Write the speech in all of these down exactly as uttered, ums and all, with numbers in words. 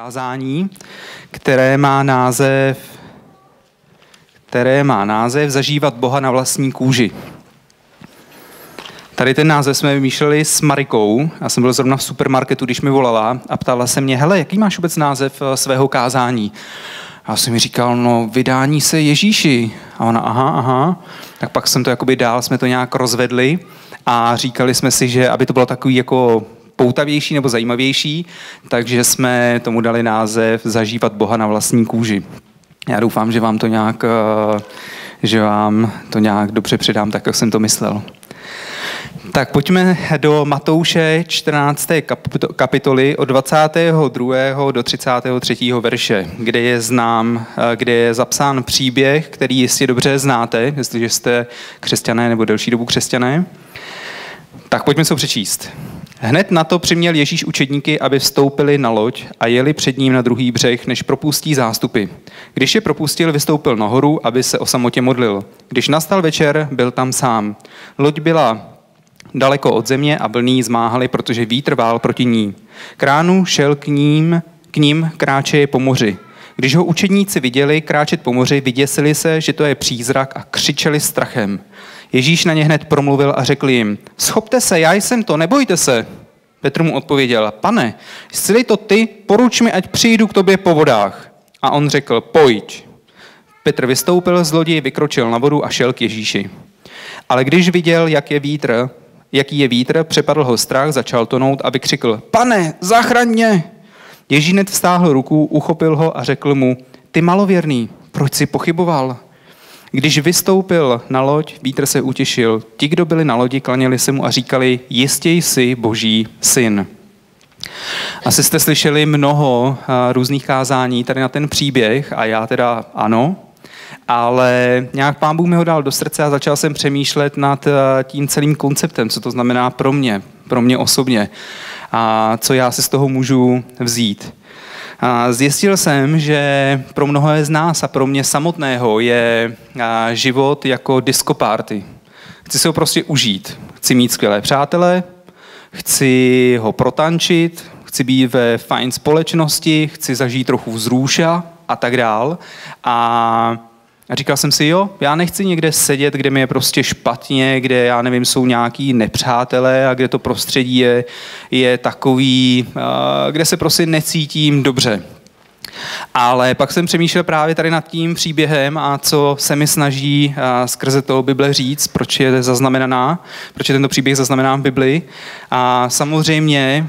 kázání, které má název, které má název Zažívat Boha na vlastní kůži. Tady ten název jsme vymýšleli s Marikou. Já jsem byl zrovna v supermarketu, když mi volala a ptala se mě, hele, jaký máš vůbec název svého kázání? A já jsem mi říkal, no vydání se Ježíši. A ona, aha, aha. Tak pak jsem to jakoby dál, jsme to nějak rozvedli a říkali jsme si, že aby to bylo takový jako poutavější nebo zajímavější, takže jsme tomu dali název Zažívat Boha na vlastní kůži. Já doufám, že vám to nějak, že vám to nějak dobře předám, tak jak jsem to myslel. Tak pojďme do Matouše čtrnácté kapitoly od dvacátého druhého do třicátého třetího verše, kde je znám, kde je zapsán příběh, který jistě dobře znáte, jestliže jste křesťané nebo delší dobu křesťané. Tak pojďme se ho přečíst. Hned na to přiměl Ježíš učedníky, aby vstoupili na loď a jeli před ním na druhý břeh, než propustí zástupy. Když je propustil, vystoupil nahoru, aby se o samotě modlil. Když nastal večer, byl tam sám. Loď byla daleko od země a vlny zmáhaly, protože vítr vál proti ní. K ránu šel k ním, k ním kráčeje po moři. Když ho učedníci viděli kráčet po moři, vyděsili se, že to je přízrak a křičeli strachem. Ježíš na ně hned promluvil a řekl jim, schopte se, já jsem to, nebojte se. Petr mu odpověděl, pane, jsi to ty, poruč mi, ať přijdu k tobě po vodách. A on řekl, pojď. Petr vystoupil z lodi, vykročil na vodu a šel k Ježíši. Ale když viděl, jak je vítr, jaký je vítr, přepadl ho strach, začal tonout a vykřikl, pane, zachraň mě. Ježíš hned vztáhl ruku, uchopil ho a řekl mu, ty malověrný, proč jsi pochyboval? Když vystoupil na loď, vítr se utěšil. Ti, kdo byli na lodi, klaněli se mu a říkali, jistě jsi Boží syn. Asi jste slyšeli mnoho různých kázání tady na ten příběh a já teda ano, ale nějak Pán Bůh mi ho dal do srdce a začal jsem přemýšlet nad tím celým konceptem, co to znamená pro mě, pro mě osobně a co já si z toho můžu vzít. A zjistil jsem, že pro mnohé z nás a pro mě samotného je život jako disco party. Chci si ho prostě užít. Chci mít skvělé přátele, chci ho protančit, chci být ve fajn společnosti, chci zažít trochu vzruša a tak dál. A A říkal jsem si, jo, já nechci někde sedět, kde mi je prostě špatně, kde, já nevím, jsou nějaký nepřátelé a kde to prostředí je, je takový, kde se prostě necítím dobře. Ale pak jsem přemýšlel právě tady nad tím příběhem a co se mi snaží skrze toho Bible říct, proč je zaznamenaná, proč je tento příběh zaznamenán v Bibli. A samozřejmě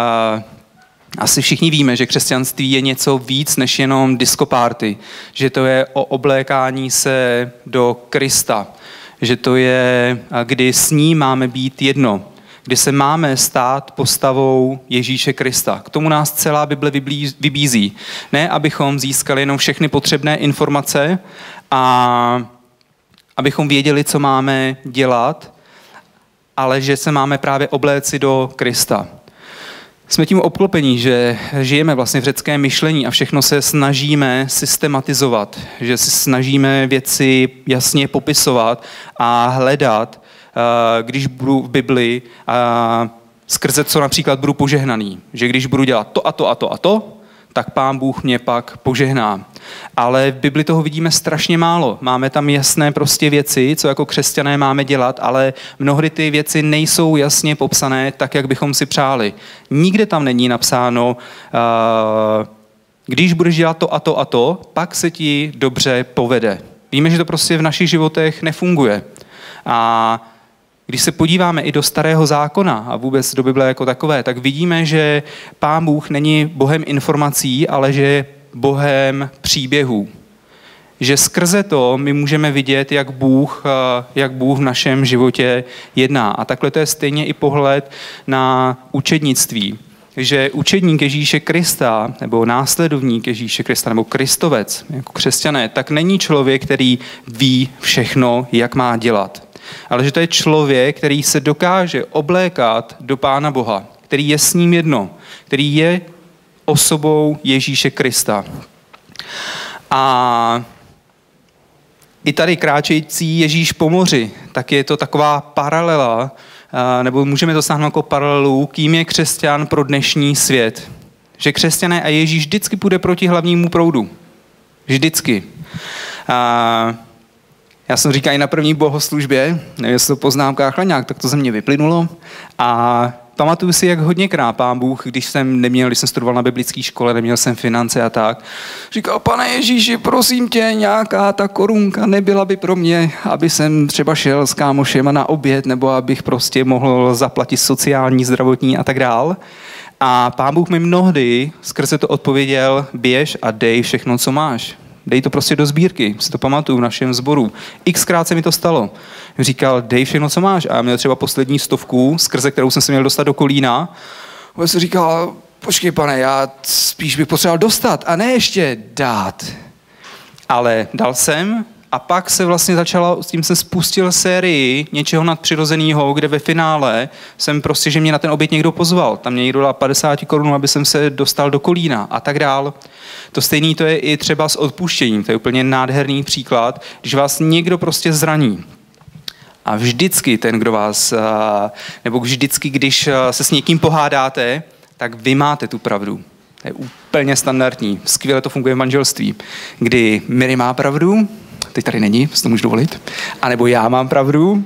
asi všichni víme, že křesťanství je něco víc než jenom disco party, že to je o oblékání se do Krista, že to je, kdy s ním máme být jedno, kdy se máme stát postavou Ježíše Krista. K tomu nás celá Bible vybízí. Ne, abychom získali jenom všechny potřebné informace a abychom věděli, co máme dělat, ale že se máme právě obléci do Krista. Jsme tím obklopení, že žijeme vlastně v řeckém myšlení a všechno se snažíme systematizovat, že se snažíme věci jasně popisovat a hledat, když budu v Bibli, skrze co například budu požehnaný. Že když budu dělat to a to a to a to, tak Pán Bůh mě pak požehná. Ale v Bibli toho vidíme strašně málo. Máme tam jasné prostě věci, co jako křesťané máme dělat, ale mnohdy ty věci nejsou jasně popsané tak, jak bychom si přáli. Nikde tam není napsáno, uh, když budeš dělat to a to a to, pak se ti dobře povede. Víme, že to prostě v našich životech nefunguje. A když se podíváme i do Starého zákona a vůbec do Bible jako takové, tak vidíme, že Pán Bůh není Bohem informací, ale že je Bohem příběhů. Že skrze to my můžeme vidět, jak Bůh, jak Bůh v našem životě jedná. A takhle to je stejně i pohled na učednictví. Že učedník Ježíše Krista, nebo následovník Ježíše Krista, nebo kristovec, jako křesťané, tak není člověk, který ví všechno, jak má dělat. Ale že to je člověk, který se dokáže oblékat do Pána Boha, který je s ním jedno, který je osobou Ježíše Krista. A i tady kráčející Ježíš po moři, tak je to taková paralela, nebo můžeme to stáhnout jako paralelu, kým je křesťan pro dnešní svět. Že křesťané a Ježíš vždycky půjde proti hlavnímu proudu. Vždycky. A já jsem říkal i na první bohoslužbě, nevím, jestli to po známkách, ale nějak tak to ze mě vyplynulo. A pamatuju si, jak hodněkrát Pán Bůh, když jsem neměl, když jsem studoval na biblické škole, neměl jsem finance a tak, říkal, Pane Ježíši, prosím tě, nějaká ta korunka nebyla by pro mě, aby jsem třeba šel s kámošema na oběd, nebo abych prostě mohl zaplatit sociální, zdravotní a tak dál. A Pán Bůh mi mnohdy skrze to odpověděl, běž a dej všechno, co máš. Dej to prostě do sbírky, si to pamatuju v našem sboru. Xkrát se mi to stalo. Říkal, dej všechno, co máš. A já měl třeba poslední stovku, skrze kterou jsem se měl dostat do Kolína. A jsem říkal, počkej pane, já spíš bych potřeboval dostat a ne ještě dát. Ale dal jsem a pak se vlastně začala, s tím jsem spustil sérii něčeho nadpřirozeného, kde ve finále jsem prostě, že mě na ten oběd někdo pozval. Tam mě někdo dal padesát korun, aby jsem se dostal do Kolína a tak dál. To stejné to je i třeba s odpuštěním. To je úplně nádherný příklad, když vás někdo prostě zraní. A vždycky ten, kdo vás, nebo vždycky, když se s někým pohádáte, tak vy máte tu pravdu. To je úplně standardní. Skvěle to funguje v manželství, kdy Miri má pravdu, teď tady není, si to můžu dovolit, anebo já mám pravdu,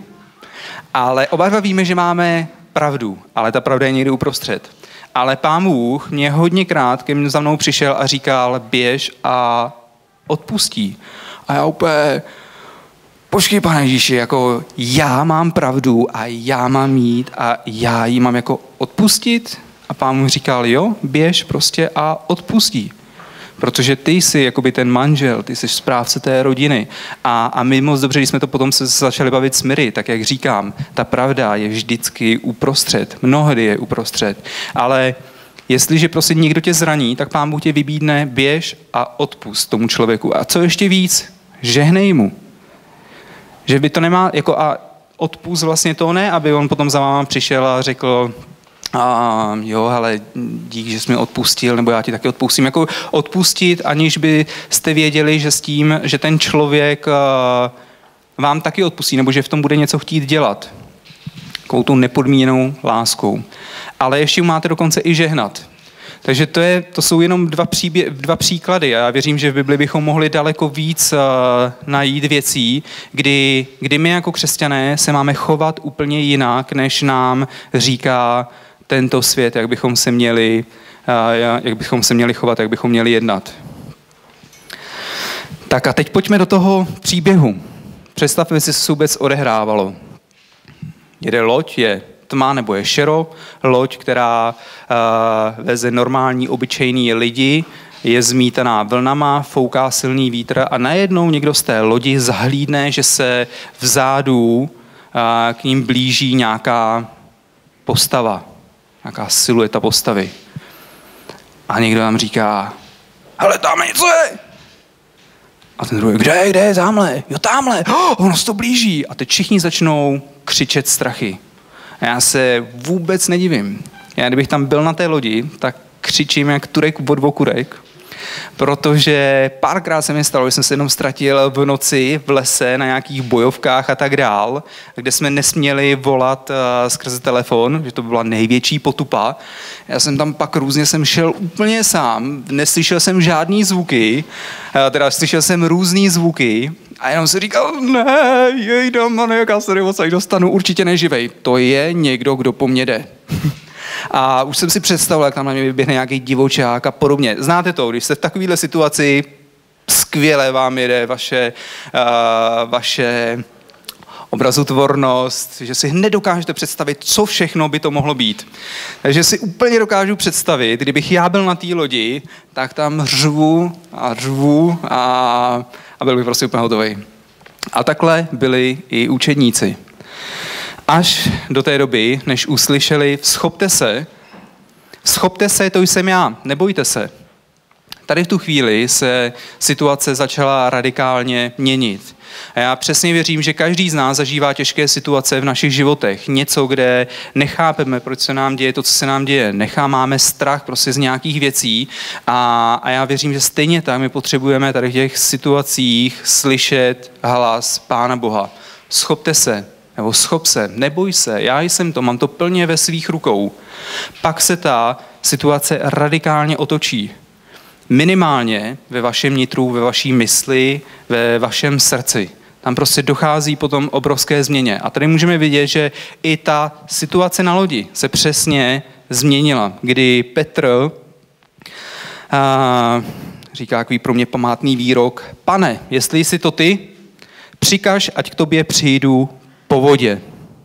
ale oba dva víme, že máme pravdu, ale ta pravda je někdy uprostřed. Ale Pán Bůh mě hodněkrát ke mně za mnou přišel a říkal, běž a odpustí. A já úplně, počkej, Pane Ježíši, jako já mám pravdu a já mám jít a já jí mám jako odpustit? A Pán Bůh říkal, jo, běž prostě a odpustí. Protože ty jsi jakoby ten manžel, ty jsi správce té rodiny. A, a my moc dobře, když jsme to potom se začali bavit s Miri, tak jak říkám, ta pravda je vždycky uprostřed. Mnohdy je uprostřed. Ale jestliže prostě někdo tě zraní, tak Pán Bůh tě vybídne, běž a odpust tomu člověku. A co ještě víc? Žehnej mu. Že by to nemá, jako a odpust vlastně to ne, aby on potom za váma přišel a řekl, a jo, ale dík, že jsi mi odpustil, nebo já ti taky odpustím. Jako odpustit, aniž byste věděli, že s tím, že ten člověk vám taky odpustí, nebo že v tom bude něco chtít dělat. Takovou tu nepodmíněnou láskou. Ale ještě máte dokonce i žehnat. Takže to, je, to jsou jenom dva, příbě, dva příklady. A já věřím, že v Bibli bychom mohli daleko víc uh, najít věcí, kdy, kdy my jako křesťané se máme chovat úplně jinak, než nám říká tento svět, jak bychom se měli, uh, jak bychom se měli chovat, jak bychom měli jednat. Tak a teď pojďme do toho příběhu. Představme si, co se vůbec odehrávalo. Jede loď, je tma nebo je šero, loď, která uh, veze normální, obyčejný lidi, je zmítaná vlnama, fouká silný vítr a najednou někdo z té lodi zahlídne, že se vzadu uh, k ním blíží nějaká postava, nějaká silueta postavy. A někdo vám říká, hele, tam něco je! A ten druhý, kde, kde, tamhle, jo, tamhle, oh, ono se to blíží. A teď všichni začnou křičet strachy. A já se vůbec nedivím. Já kdybych tam byl na té lodi, tak křičím jak Turek od vokurek, protože párkrát se mi stalo, že jsem se jenom ztratil v noci v lese na nějakých bojovkách a tak dál, kde jsme nesměli volat uh, skrze telefon, že to byla největší potupa. Já jsem tam pak různě jsem šel úplně sám, neslyšel jsem žádný zvuky, uh, teda slyšel jsem různý zvuky a jenom si říkal, ne, jejda, mane, jak já se nemoc dostanu, určitě neživej. To je někdo, kdo po mně jde. A už jsem si představil, jak tam na mě vyběhne nějaký divočák a podobně. Znáte to, když jste v takovéhle situaci, skvěle vám jede vaše, uh, vaše obrazotvornost, že si hned dokážete představit, co všechno by to mohlo být. Takže si úplně dokážu představit, kdybych já byl na té lodi, tak tam řvu a řvu a, a byl bych prostě úplně hotový. A takhle byli i učedníci. Až do té doby, než uslyšeli, schopte se, schopte se, to jsem já, nebojte se. Tady v tu chvíli se situace začala radikálně měnit. A já přesně věřím, že každý z nás zažívá těžké situace v našich životech. Něco, kde nechápeme, proč se nám děje to, co se nám děje. Nechá, máme strach prostě z nějakých věcí a, a já věřím, že stejně tak my potřebujeme tady v těch situacích slyšet hlas Pána Boha. Schopte se, nebo schop se, neboj se, já jsem to, mám to plně ve svých rukou. Pak se ta situace radikálně otočí. Minimálně ve vašem nitru, ve vaší mysli, ve vašem srdci. Tam prostě dochází potom obrovské změně. A tady můžeme vidět, že i ta situace na lodi se přesně změnila, kdy Petr a, říká takový pro mě památný výrok: Pane, jestli jsi to ty, přikaž, ať k tobě přijdu po vodě.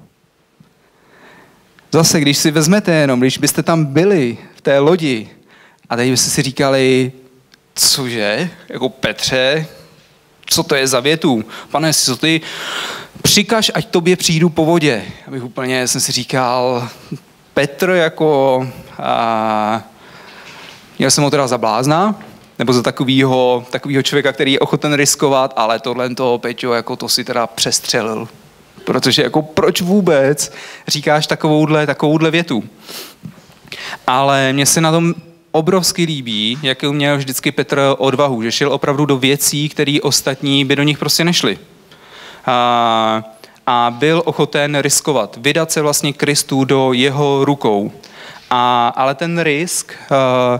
Zase, když si vezmete jenom, když byste tam byli v té lodi a tady byste si říkali, cože, jako Petře, co to je za větu? Pane, jestli to ty, přikaž, ať tobě přijdu po vodě. Abych úplně jsem si říkal, Petr jako, a, měl jsem ho teda za blázna, nebo za takovýho, takovýho člověka, který je ochoten riskovat, ale tohle toho, Peťo, jako to si teda přestřelil. Protože jako proč vůbec říkáš takovouhle, takovouhle větu? Ale mně se na tom obrovsky líbí, jak měl vždycky Petr odvahu, že šel opravdu do věcí, které ostatní by do nich prostě nešli. A, a byl ochoten riskovat, vydat se vlastně Kristu do jeho rukou. A, ale ten risk a,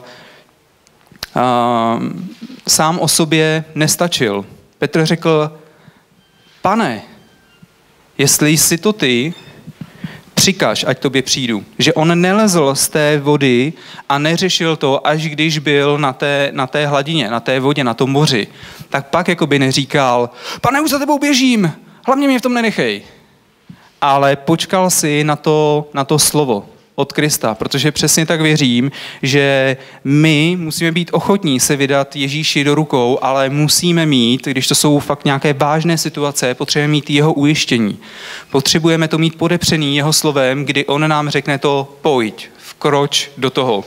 a, sám o sobě nestačil. Petr řekl, Pane, jestli jsi to ty, přikaž, ať tobě přijdu. Že on nelezl z té vody a neřešil to, až když byl na té, na té hladině, na té vodě, na tom moři. Tak pak jakoby neříkal, Pane, už za tebou běžím, hlavně mě v tom nenechej. Ale počkal si na to, na to slovo od Krista, protože přesně tak věřím, že my musíme být ochotní se vydat Ježíši do rukou, ale musíme mít, když to jsou fakt nějaké vážné situace, potřebujeme mít jeho ujištění. Potřebujeme to mít podepřený jeho slovem, kdy on nám řekne to pojď, vkroč do toho.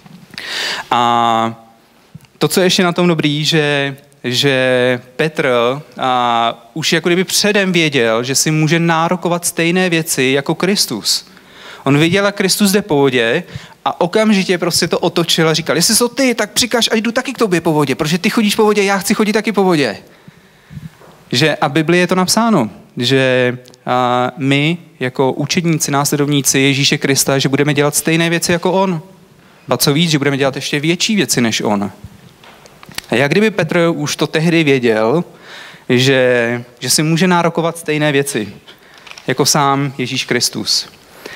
A to, co je ještě na tom dobrý, že že Petr a, už jako kdyby předem věděl, že si může nárokovat stejné věci jako Kristus. On viděl, jak Kristus jde po vodě a okamžitě prostě to otočil a říkal, jestli to ty, tak přikaž a jdu taky k tobě po vodě, protože ty chodíš po vodě, já chci chodit taky po vodě. Že, a Bibli je to napsáno, že a, my jako učedníci, následovníci Ježíše Krista, že budeme dělat stejné věci jako on. A co víc, že budeme dělat ještě větší věci než on. A jak kdyby Petr už to tehdy věděl, že, že si může nárokovat stejné věci, jako sám Ježíš Kristus.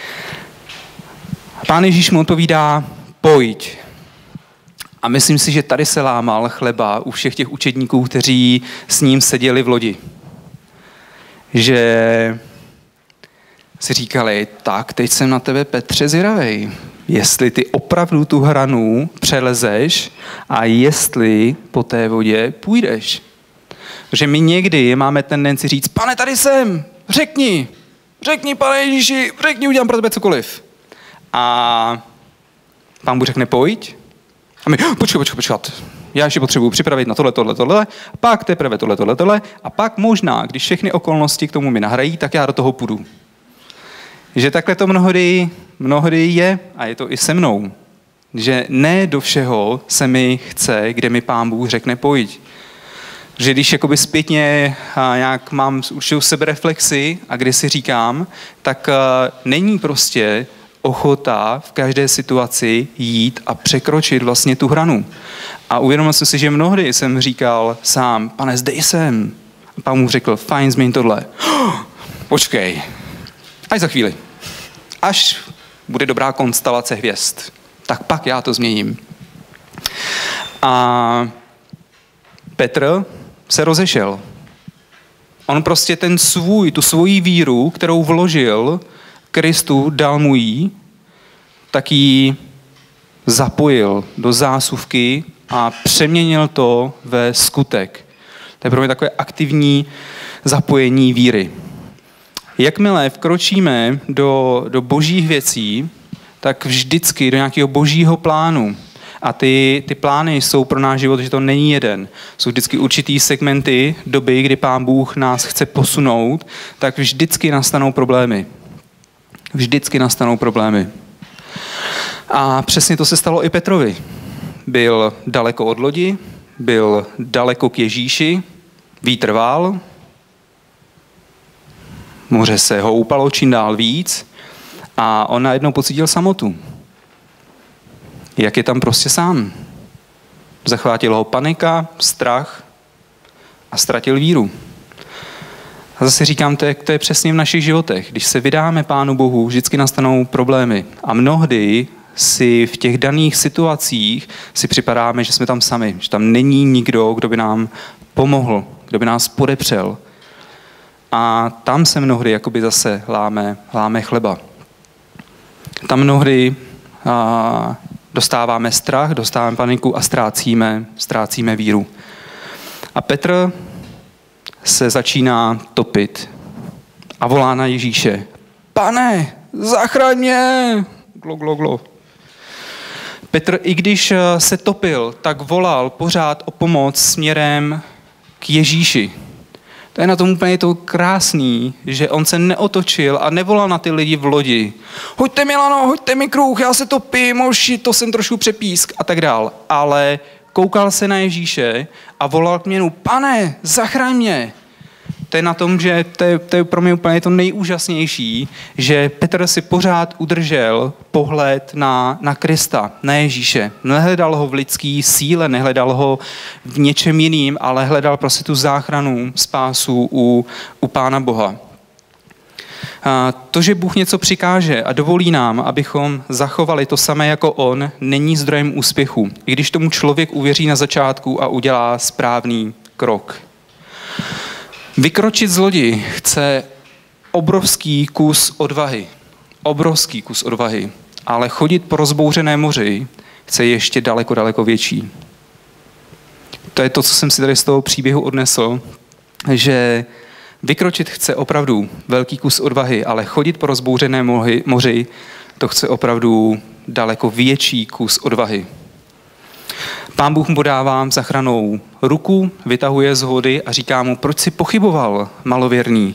Pán Ježíš mu odpovídá, pojď. A myslím si, že tady se lámal chleba u všech těch učedníků, kteří s ním seděli v lodi. Že si říkali, tak teď jsem na tebe, Petře, zvědavej. Jestli ty opravdu tu hranu přelezeš a jestli po té vodě půjdeš. Protože my někdy máme tendenci říct, Pane, tady jsem, řekni, řekni, Pane Ježíši, řekni, udělám pro tebe cokoliv. A Pán Bůh řekne, pojď. A my, počkej, počkej, počkej, já ještě potřebuji připravit na tohle, tohle, tohle, pak teprve tohle, tohle, tohle, a pak možná, když všechny okolnosti k tomu mi nahrají, tak já do toho půjdu. Že takhle to mnohdy, mnohdy je a je to i se mnou. Že ne do všeho se mi chce, kde mi Pán Bůh řekne pojď. Že když jakoby zpětně nějak mám určitou sebereflexi a kdy si říkám, tak není prostě ochota v každé situaci jít a překročit vlastně tu hranu. A uvědomil jsem si, že mnohdy jsem říkal sám, Pane, zde jsem. A Pán mu řekl, fajn, změň tohle. Oh, počkej, až za chvíli. Až bude dobrá konstelace hvězd, tak pak já to změním. A Petr se rozešel. On prostě ten svůj, tu svoji víru, kterou vložil Kristu, dal mu jí, tak ji zapojil do zásuvky a přeměnil to ve skutek. To je pro mě takové aktivní zapojení víry. Jakmile vkročíme do, do božích věcí, tak vždycky do nějakého božího plánu. A ty, ty plány jsou pro náš život, že to není jeden. Jsou vždycky určitý segmenty doby, kdy Pán Bůh nás chce posunout, tak vždycky nastanou problémy. Vždycky nastanou problémy. A přesně to se stalo i Petrovi. Byl daleko od lodi, byl daleko k Ježíši, vítr vál, Moře se houpalo čím dál víc a on najednou pocítil samotu. Jak je tam prostě sám. Zachvátila ho panika, strach a ztratil víru. A zase říkám, to je, to je přesně v našich životech. Když se vydáme Pánu Bohu, vždycky nastanou problémy. A mnohdy si v těch daných situacích si připadáme, že jsme tam sami, že tam není nikdo, kdo by nám pomohl, kdo by nás podepřel. A tam se mnohdy jakoby zase láme, láme chleba. Tam mnohdy a, dostáváme strach, dostáváme paniku a ztrácíme, ztrácíme víru. A Petr se začíná topit a volá na Ježíše. Pane, zachraň mě! Glo, glo, glo. Petr, i když se topil, tak volal pořád o pomoc směrem k Ježíši. To je na tom úplně to krásný, že on se neotočil a nevolal na ty lidi v lodi. Hoďte mi lano, hoďte mi kruh, já se topím, moši, to jsem trošku přepísk a tak dál. Ale koukal se na Ježíše a volal k němu, pane, zachraň mě. To je na tom, že to je, to je pro mě úplně to nejúžasnější, že Petr si pořád udržel pohled na, na Krista, na Ježíše. Nehledal ho v lidské síle, nehledal ho v něčem jiným, ale hledal prostě tu záchranu, spásu u, u Pána Boha. A to, že Bůh něco přikáže a dovolí nám, abychom zachovali to samé jako on, není zdrojem úspěchu, i když tomu člověk uvěří na začátku a udělá správný krok. Vykročit z lodi chce obrovský kus odvahy. Obrovský kus odvahy. Ale chodit po rozbouřené moři chce ještě daleko, daleko větší. To je to, co jsem si tady z toho příběhu odnesl, že vykročit chce opravdu velký kus odvahy, ale chodit po rozbouřené moři, to chce opravdu daleko větší kus odvahy. Pán Bůh mu podává zachranou ruku, vytahuje z vody a říká mu, proč jsi pochyboval, malověrný.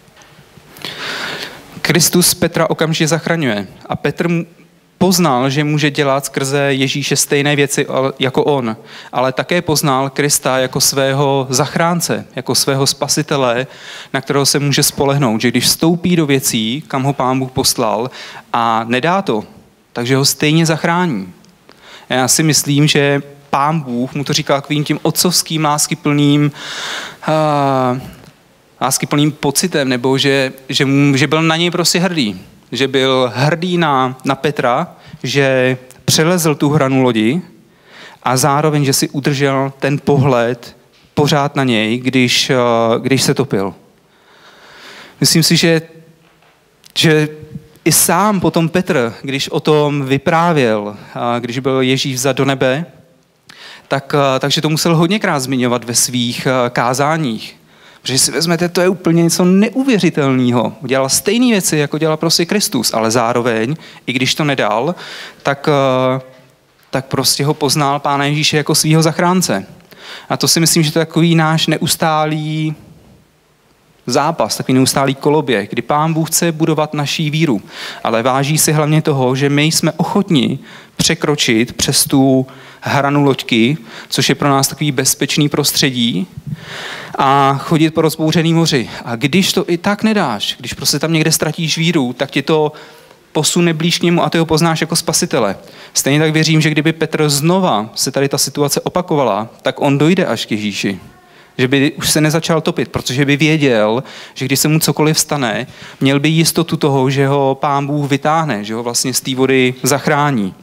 Kristus Petra okamžitě zachraňuje a Petr poznal, že může dělat skrze Ježíše stejné věci jako on, ale také poznal Krista jako svého zachránce, jako svého spasitele, na kterého se může spolehnout, že když vstoupí do věcí, kam ho Pán Bůh poslal a nedá to, takže ho stejně zachrání. Já si myslím, že Pán Bůh mu to říkal takovým tím otcovským láskyplným, uh, láskyplným pocitem, nebo že, že, mu, že byl na něj prostě hrdý. Že byl hrdý na, na Petra, že přelezl tu hranu lodi a zároveň, že si udržel ten pohled pořád na něj, když, uh, když se topil. Myslím si, že, že i sám potom Petr, když o tom vyprávěl, když byl Ježíš vzat do nebe, tak, takže to musel hodněkrát zmiňovat ve svých kázáních. Protože si vezmete, to je úplně něco neuvěřitelného. Udělal stejné věci, jako dělal prostě Kristus, ale zároveň, i když to nedal, tak, tak prostě ho poznal Pána Ježíše jako svýho zachránce. A to si myslím, že to je takový náš neustálý zápas, takový neustálý koloběh, kdy Pán Bůh chce budovat naší víru, ale váží si hlavně toho, že my jsme ochotni překročit přes tu hranu loďky, což je pro nás takový bezpečný prostředí, a chodit po rozbouřený moři. A když to i tak nedáš, když prostě tam někde ztratíš víru, tak ti to posune blíž k němu a ty ho poznáš jako spasitele. Stejně tak věřím, že kdyby Petr znova se tady ta situace opakovala, tak on dojde až k Ježíši. Že by už se nezačal topit, protože by věděl, že když se mu cokoliv stane, měl by jistotu toho, že ho Pán Bůh vytáhne, že ho vlastně z té vody zachrání.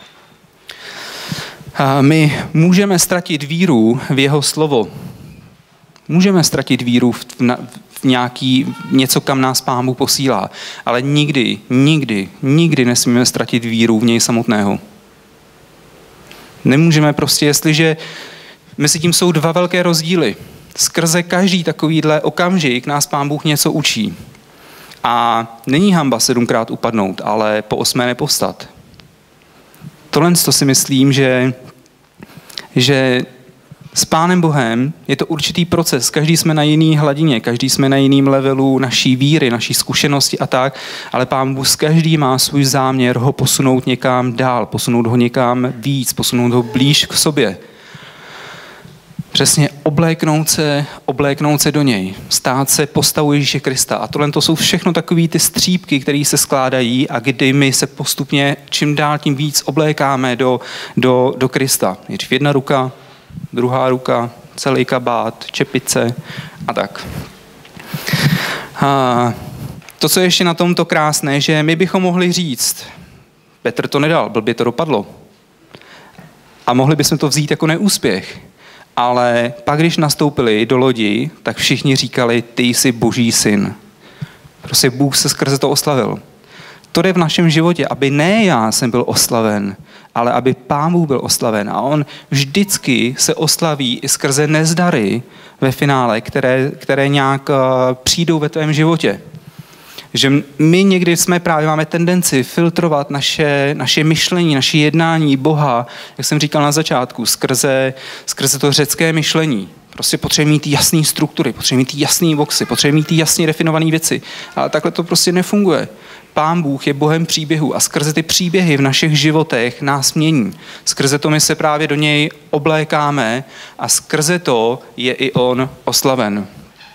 A my můžeme ztratit víru v jeho slovo. Můžeme ztratit víru v, na, v nějaký, něco, kam nás Pán Bůh posílá, ale nikdy, nikdy, nikdy nesmíme ztratit víru v něj samotného. Nemůžeme prostě, jestliže mezi tím jsou dva velké rozdíly. Skrze každý takovýhle okamžik nás Pán Bůh něco učí. A není hanba sedmkrát upadnout, ale po osmé nepovstat. Tohle to si myslím, že, že s Pánem Bohem je to určitý proces. Každý jsme na jiný hladině, každý jsme na jiným levelu naší víry, naší zkušenosti a tak, ale Pán Bůh každý má svůj záměr ho posunout někam dál, posunout ho někam víc, posunout ho blíž k sobě. Přesně obléknout se, obléknout se do něj, stát se postavou Ježíše Krista. A tohle to jsou všechno takové ty střípky, které se skládají a kdy my se postupně čím dál tím víc oblékáme do, do, do Krista. Nejdřív jedna ruka, druhá ruka, celý kabát, čepice a tak. A to, co je ještě na tomto krásné, že my bychom mohli říct, Petr to nedal, blbě to dopadlo. A mohli bychom to vzít jako neúspěch. Ale pak, když nastoupili do lodi, tak všichni říkali, ty jsi Boží syn. Prostě Bůh se skrze to oslavil. To jde v našem životě, aby ne já jsem byl oslaven, ale aby Pán Bůh byl oslaven. A on vždycky se oslaví i skrze nezdary ve finále, které, které nějak uh, přijdou ve tvém životě. Že my někdy jsme právě máme tendenci filtrovat naše, naše myšlení, naše jednání Boha, jak jsem říkal na začátku, skrze, skrze to řecké myšlení. Prostě potřebujeme mít jasné struktury, potřebujeme mít jasné boxy, potřebujeme mít jasně definované věci. Ale takhle to prostě nefunguje. Pán Bůh je Bohem příběhů a skrze ty příběhy v našich životech nás mění. Skrze to my se právě do něj oblékáme a skrze to je i on oslaven.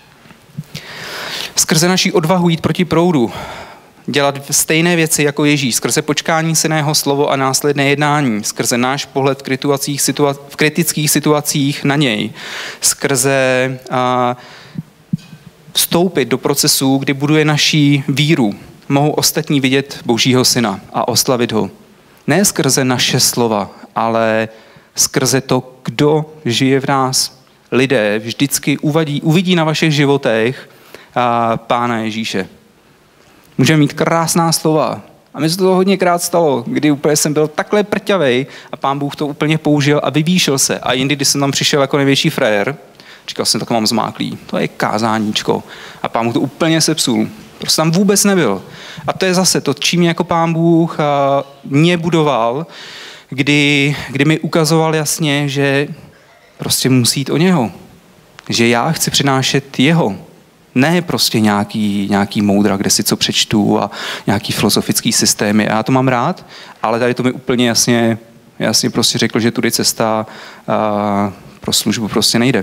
Skrze naší odvahu jít proti proudu, dělat stejné věci jako Ježíš, skrze počkání si na jeho slovo a následné jednání, skrze náš pohled v, situa- v kritických situacích na něj, skrze a, vstoupit do procesu, kdy buduje naší víru, mohou ostatní vidět Božího syna a oslavit ho. Ne skrze naše slova, ale skrze to, kdo žije v nás. Lidé vždycky uvidí, uvidí na vašich životech a Pána Ježíše. Můžeme mít krásná slova. A mi se to hodněkrát stalo, kdy úplně jsem byl takhle prťavej a Pán Bůh to úplně použil a vyvýšil se. A jindy, když jsem tam přišel jako největší frajer, říkal jsem, tak mám zmáklý. To je kázáníčko. A Pán Bůh to úplně sepsul. Prostě tam vůbec nebyl. A to je zase to, čím jako Pán Bůh mě budoval, kdy, kdy mi ukazoval jasně, že prostě musí jít o něho. Že já chci přinášet jeho. Ne prostě nějaký, nějaký moudra, kde si co přečtu a nějaký filozofický systémy. Já to mám rád, ale tady to mi úplně jasně, jasně prostě řekl, že tudy cesta a, pro službu prostě nejde.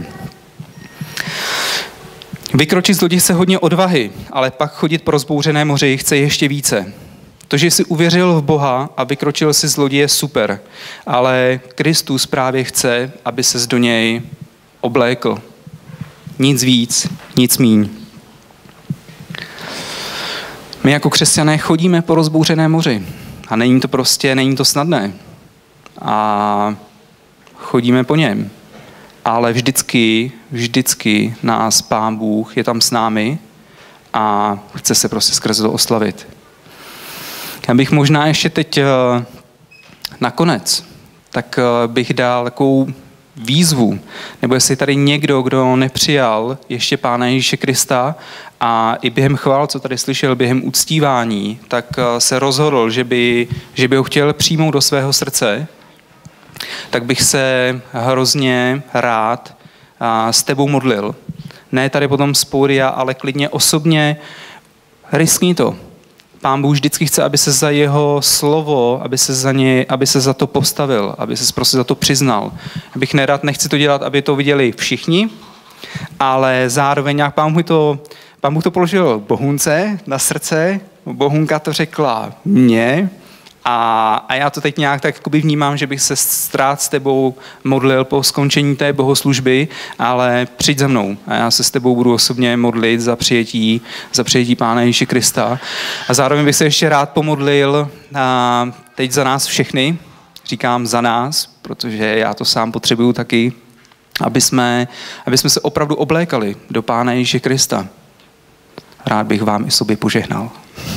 Vykročit z lodi se hodně odvahy, ale pak chodit po rozbouřené moři chce ještě více. To, že jsi uvěřil v Boha a vykročil si z lodi, je super, ale Kristus právě chce, aby ses do něj oblékl. Nic víc, nic míň. My jako křesťané chodíme po rozbouřené moři a není to prostě, není to snadné. A chodíme po něm. Ale vždycky, vždycky nás Pán Bůh je tam s námi a chce se prostě skrze to oslavit. Já bych možná ještě teď nakonec, tak bych dal takovou výzvu, nebo jestli tady někdo, kdo nepřijal ještě Pána Ježíše Krista a i během chvál, co tady slyšel, během uctívání, tak se rozhodl, že by, že by ho chtěl přijmout do svého srdce, tak bych se hrozně rád s tebou modlil. Ne tady potom z pódia, ale klidně osobně riskni to. Pán Bůh vždycky chce, aby se za jeho slovo, aby se za ně, aby se za to postavil, aby se prostě za to přiznal. Abych nerad, nechci to dělat, aby to viděli všichni, ale zároveň nějak Pán Bůh to, Pán Bůh to položil Bohunce na srdce, Bohunka to řekla mně a, a já to teď nějak tak jakoby vnímám, že bych se rád s tebou modlil po skončení té bohoslužby, ale přijď za mnou a já se s tebou budu osobně modlit za přijetí, za přijetí Pána Ježíše Krista. A zároveň bych se ještě rád pomodlil a teď za nás všechny, říkám za nás, protože já to sám potřebuju taky, aby jsme, aby jsme se opravdu oblékali do Pána Ježíše Krista. Rád bych vám i sobě požehnal.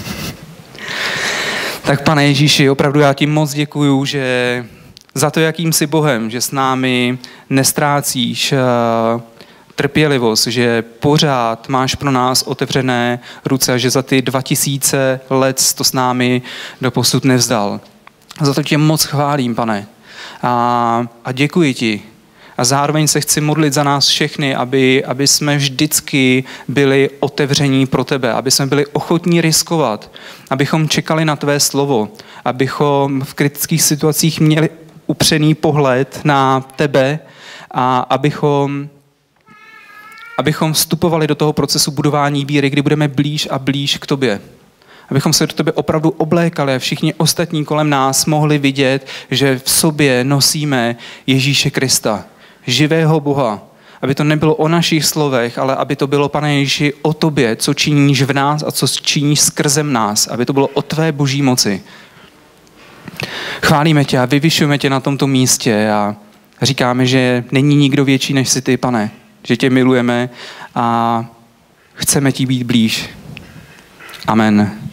Tak Pane Ježíši, opravdu já ti moc děkuju, že za to, jakým jsi Bohem, že s námi nestrácíš trpělivost, že pořád máš pro nás otevřené ruce a že za ty dva tisíce let to s námi doposud nevzdal. Za to tě moc chválím, Pane. A, a děkuji ti. A zároveň se chci modlit za nás všechny, aby, aby jsme vždycky byli otevření pro tebe, aby jsme byli ochotní riskovat, abychom čekali na tvé slovo, abychom v kritických situacích měli upřený pohled na tebe a abychom abychom vstupovali do toho procesu budování víry, kdy budeme blíž a blíž k tobě. Abychom se do tebe opravdu oblékali a všichni ostatní kolem nás mohli vidět, že v sobě nosíme Ježíše Krista, živého Boha. Aby to nebylo o našich slovech, ale aby to bylo, Pane Ježíši, o tobě, co činíš v nás a co činíš skrze nás. Aby to bylo o tvé boží moci. Chválíme tě a vyvyšujeme tě na tomto místě a říkáme, že není nikdo větší než jsi ty, Pane. Že tě milujeme a chceme ti být blíž. Amen.